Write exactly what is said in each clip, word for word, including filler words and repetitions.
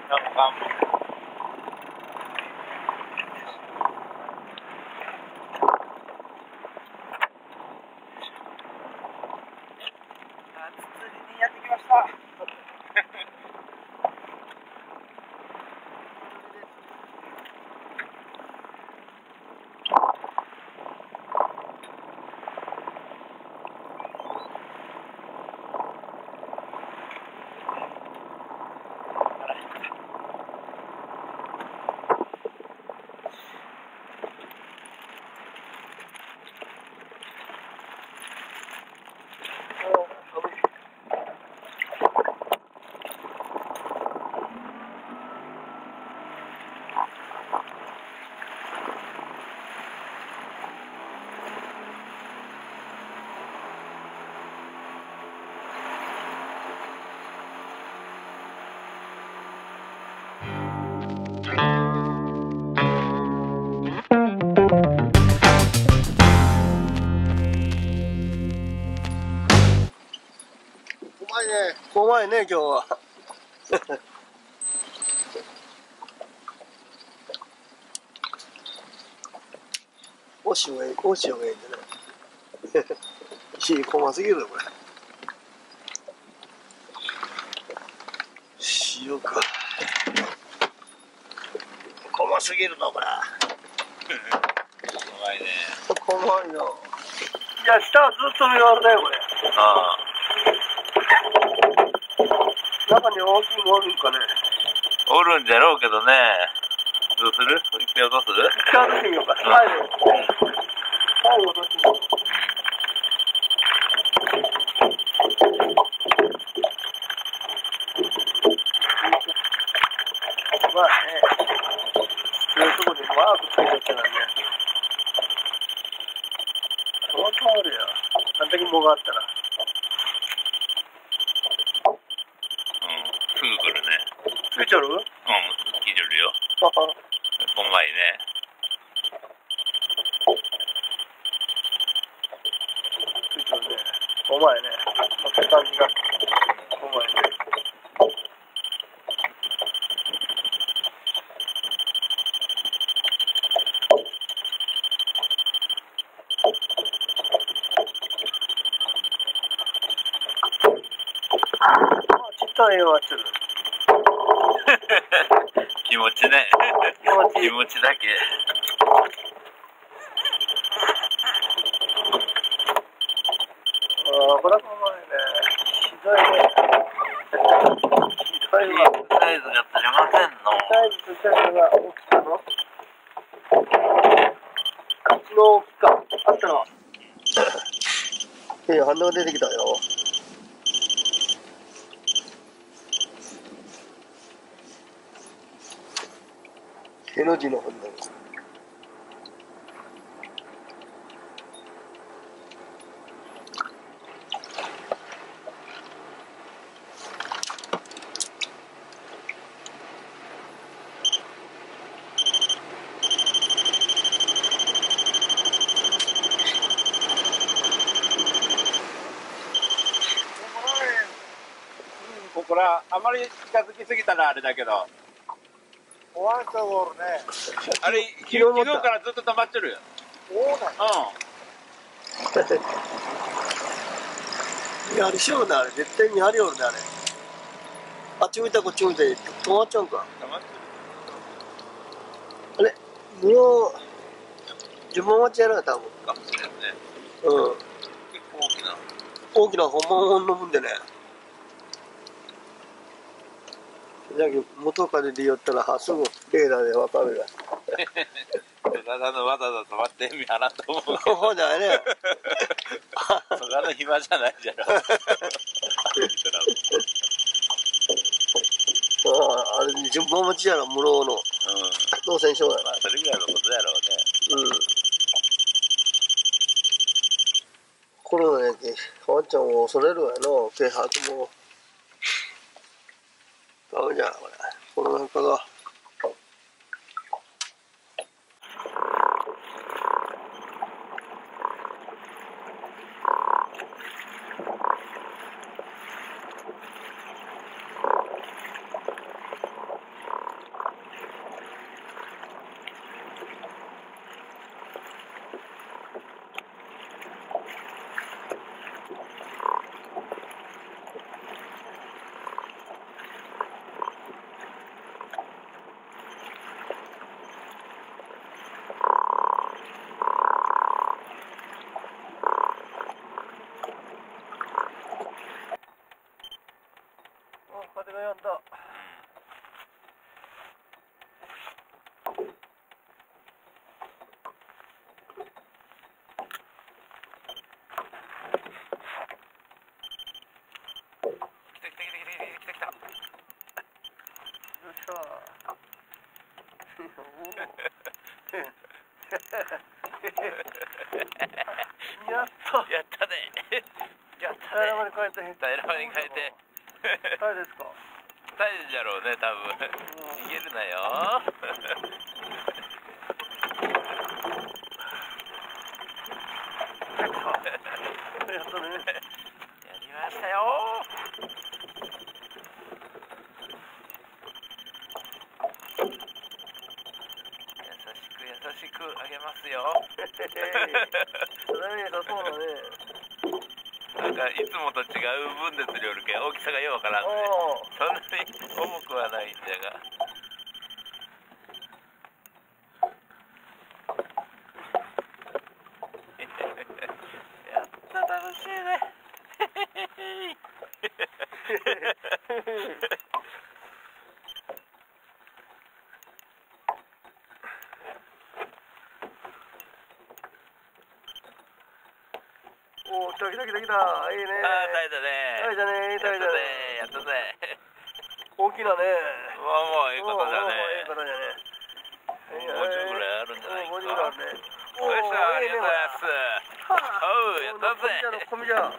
なんもかんも。釣りにやってきました。 うまいね、今日は。お塩がいい、お塩がいいんでね。火こますぎるよ、これ。塩か。こますぎるの、これ。 怖いね。 怖いな。いや、下はずっと見られだよ、これ。 ああ。 中に大きいもんあるんかね。 おるんじゃろうけどね。どうする？一回落とす？ 一回落としてみようか。最後。最後落としてみよう。まあね。そういうとこでマークついちゃったらね。その通りや。あんだけ藻があったら。 すぐ来るね。 ついちゃう？うん、 来てるよ。ほんまいね。 ついちゃうね。お前ね。その感じが。お前ね。ちっちゃいよ、ちょっと。 気持ちね。 気持ちいい。 気持ちだけ。 ああ、これはうまいね。ひどいね。ひどいわ。 サイズが釣れませんの。 サイズとしたのが大きさの。口の大きか。あったの。いや、反応出てきたよ。への字の反応。 ここらあまり近づきすぎたらあれだけど。 ワンタボールね。 あれ昨日からずっと溜まってるよ。 そうだよ。うん。いや、あれしようね、あれ。絶対にあるよね、あれ。あっち向いたこっち向いて止まっちゃうか。 溜まってあれもう、自分待ちやな、多分。 るかもしれんね。 うん。 結構大きな。 大きな本物のもんでね。じゃあ元からで寄ったらすぐレーダーで分かるや。 魚の技だと待ってみやなと思うけど。 そうだよね。 魚暇じゃないじゃろ。 あれ自分持ちやろ、無料の。うん。当選証やな。 まあそれぐらいのことやろうね。 うん。コロナやけ、ワンちゃんを恐れるわよな、啓発も。ダメじゃん、これ。コロナ禍が。 っしゃ。やった。 やったね。やったね。 平らまで帰って。 平らまで帰って。 タイですか。 タイじゃろうね、多分。逃げるなよ。 やったね。 やりましたよ。優しくあげますよ。なんかいつもと違う分裂量るけん大きさがようわからんね。そんなに重くはないんだが。やった楽しいね。 おお、来た来た来た来た。いいね。 ああ、タイだね。 タイだね、タイだね。 やったぜ。 大きなね。 まあまあ、いいことだね。 いいことだね。 ごじゅうぐらいあるんじゃないか。 ごじゅうぐらいあるね。 おいしょ、ありがとうございます。おう、やったぜ。 コミじゃん。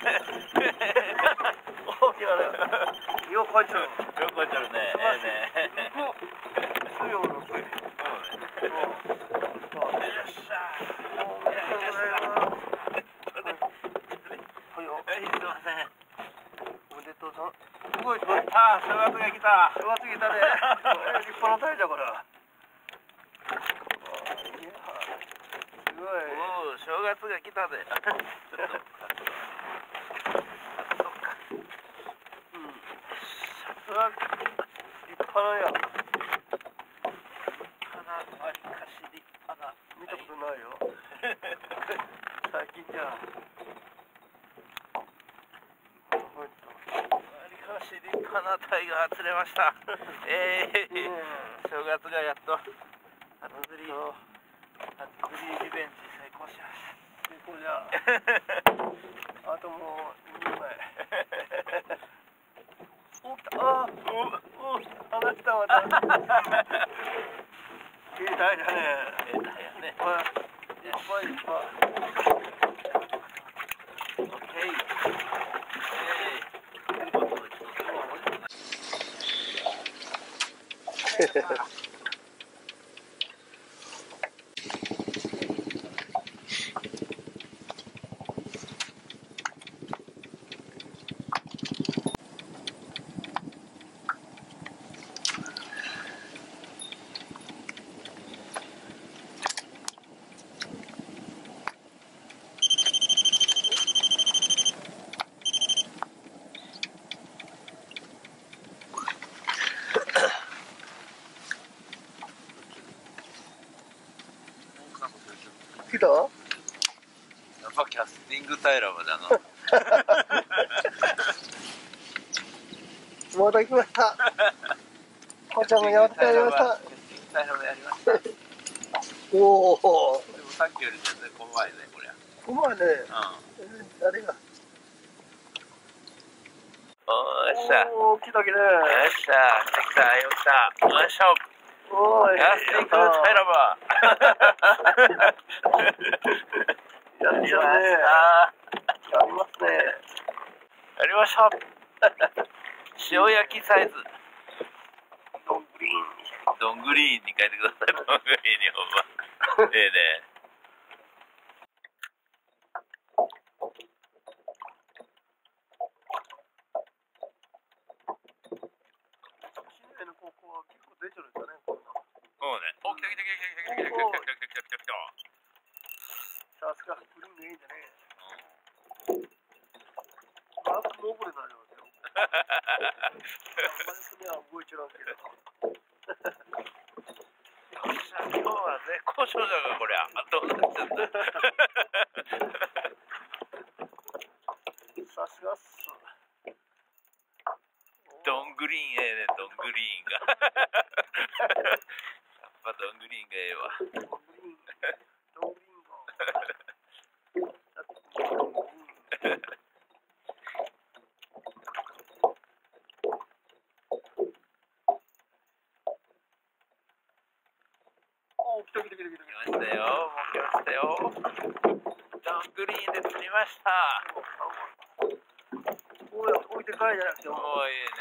大きなね。よく帰っちゃう。 よく帰っちゃうね。ええね。 すぐよ。そうね。すごいすごい。 ああ、正月が来た。 正月来たね。立派なタイじゃこれ。すごい。 おお、正月が来たで。ちょっと。 うん。立派なや。 花わりかし立派な。 見たことないよ。最近じゃ。 立派なタイが釣れました。ええー、正月がやっと初釣りを初釣りリベンジ成功しました。 成功じゃ。あともうにまい。お、来た。ああ、お、お、離したまた。いいタイだね。 ええタイやね。 いっぱいいっぱいいっぱい。 オッケー。え来た？ やっぱキャスティングタイラムだな。 また来ました。おちゃんがやってやりました。 キャスティングタイラムやりました。 おお。 でもさっきより全然細いね、こりゃ。 細いね。うん。誰が？ おーっしゃ。 おー、来た来た。 よっしゃ。来た、よっしゃ。よいしょ。 おーい。 キャスティングタイラム。 やりました。 やりますね。 やりました。塩焼きサイズ。 ドングリーン。 ドングリーンに書いてください。ドングリーンにほんま。ええね。 ここは結構出てるんだね、こんな。 そうね。お、来た来た来た来た来た来た来た来た来た来た。 さすがグリーンがいいんだね。マークモブレになりますよ。あんまりそれは覚えちゃうけど。よっしゃ、今日は絶好調じゃがこりゃ。どうなっちゃった。 さすがっす。 ドングリーンええね、ドングリーンが。やっぱドングリーンがええわ。 ドングリーン。ドングリーンが。 来た来た来た来た。 来ましたよ。もう来ましたよ。ドングリーンで釣りました。 おい、置いて帰るじゃなくて。 おいいね。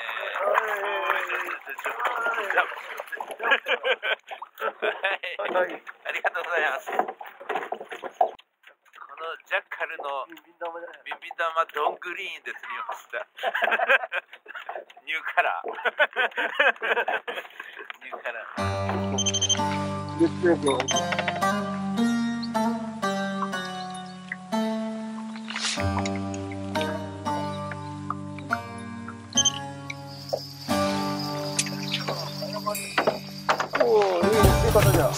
はい、ありがとうございます。このジャッカルのビンビン玉ドングリーンで釣りました。ニューカラー。ニューカラー。 月曜日。おお、いい見方じゃん。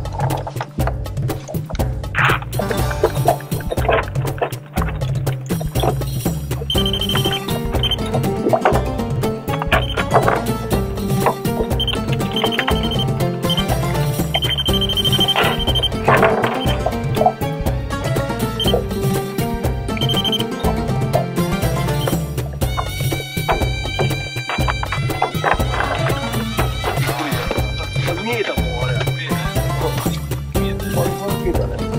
見えたもん、あれ。見えた。見えたね。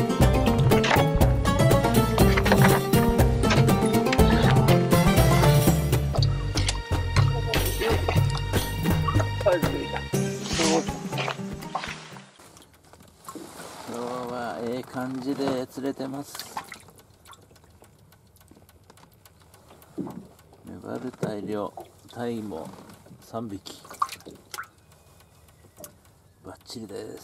今日はええ感じで釣れてます。メバル大量、タイもさんびき。バッチリです。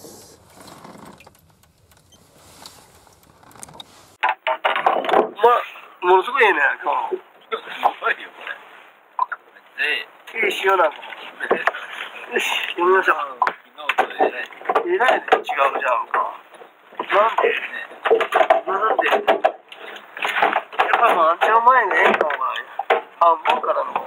ま、ものすごいね、今日。 すごいよ、これ。 いい塩なんだ。よし、読みましょう。 昨日とえらい。 えらいね、違うじゃんか。なんで、ね、なんでやっぱまあ、あっちの前がええかもな。半分からの。